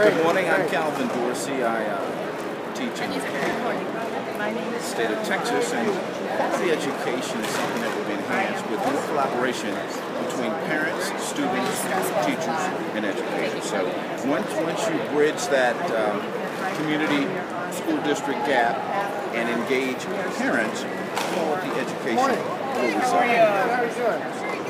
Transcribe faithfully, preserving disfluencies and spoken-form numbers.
Good morning, I'm Calvin Dorsey. I uh, teach in the state of Texas, and quality education is something that will be enhanced with more collaboration between parents, students, teachers, and educators. So once, once you bridge that um, community school district gap and engage parents, quality education will result.